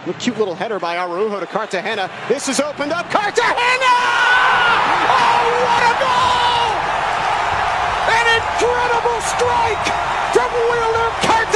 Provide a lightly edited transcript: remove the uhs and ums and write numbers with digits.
A cute little header by Araujo to Cartagena. This is opened up. Cartagena! Oh, what a goal! An incredible strike from Wheeler Cartagena!